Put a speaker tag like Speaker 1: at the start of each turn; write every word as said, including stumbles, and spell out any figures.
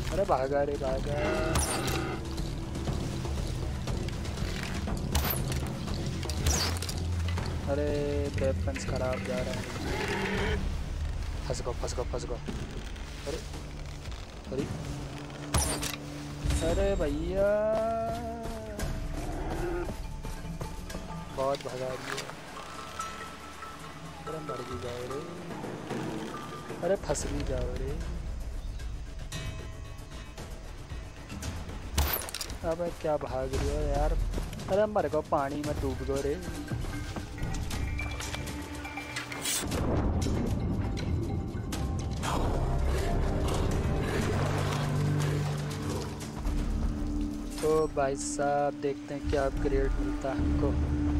Speaker 1: अरे भागा रे भागा। अरे वेपन्स खराब जा रहा है। फंस गो फंस गो फंस गो। अरे अरे अरे भैया बहुत भगा रही है। अरे मर भी जाओ रे। अरे फंस भी जाओ रे। अब क्या भाग रही हो यार। अरे मर गो पानी में डूब गो रे। तो भाई साहब देखते हैं क्या अपग्रेड मिलता है हमको।